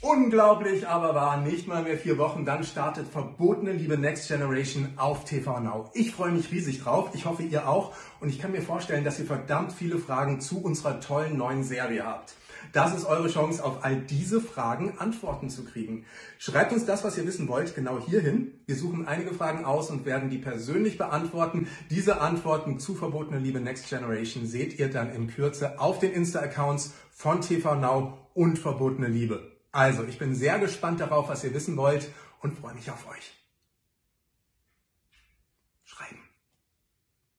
Unglaublich, aber wahr, nicht mal mehr 4 Wochen, dann startet Verbotene Liebe Next Generation auf TV Now. Ich freue mich riesig drauf, ich hoffe ihr auch und ich kann mir vorstellen, dass ihr verdammt viele Fragen zu unserer tollen neuen Serie habt. Das ist eure Chance, auf all diese Fragen Antworten zu kriegen. Schreibt uns das, was ihr wissen wollt, genau hier hin. Wir suchen einige Fragen aus und werden die persönlich beantworten. Diese Antworten zu Verbotene Liebe Next Generation seht ihr dann in Kürze auf den Insta-Accounts von TV Now und Verbotene Liebe. Also, ich bin sehr gespannt darauf, was ihr wissen wollt und freue mich auf euch.